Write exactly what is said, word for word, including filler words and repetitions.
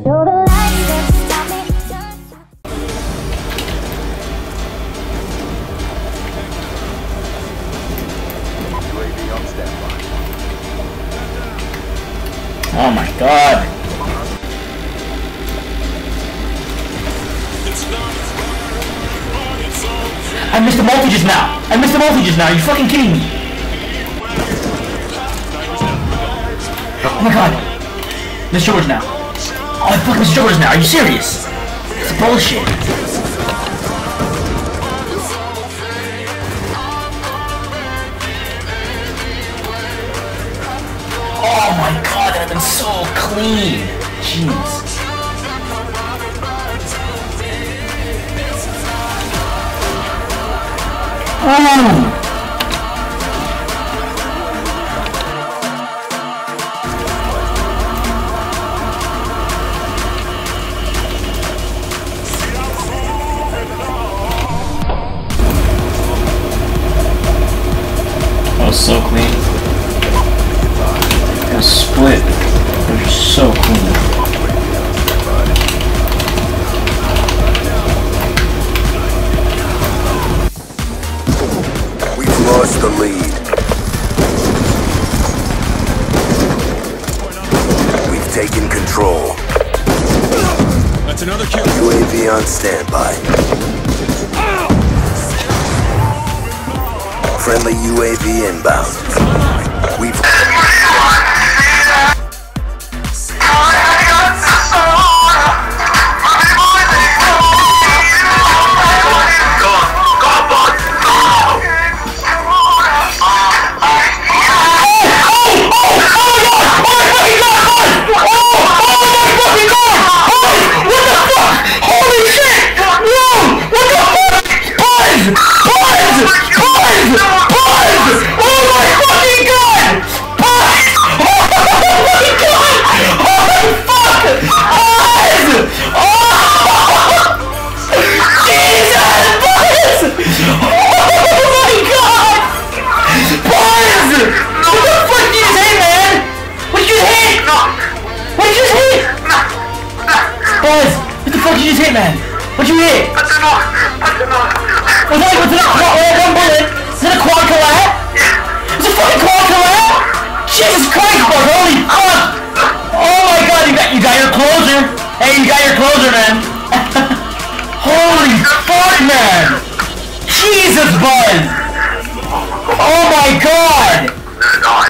You're the light that stop me. U A V on standby. Oh my god. I missed the multi just now. I missed the multi just now. Are you fucking kidding me? Oh my god. Mister George now. Oh, I fucking Mister George now. Are you serious? It's bullshit. Oh my god, that would have been so clean. Jeez. Oh! That was so clean. It was split. It was so clean. Lost the lead. We've taken control. That's another kill. U A V on standby. Friendly U A V inbound. We've Buzz, what the fuck did you just hit, man? What'd you hit? I don't know. I don't know. What's up? What's up?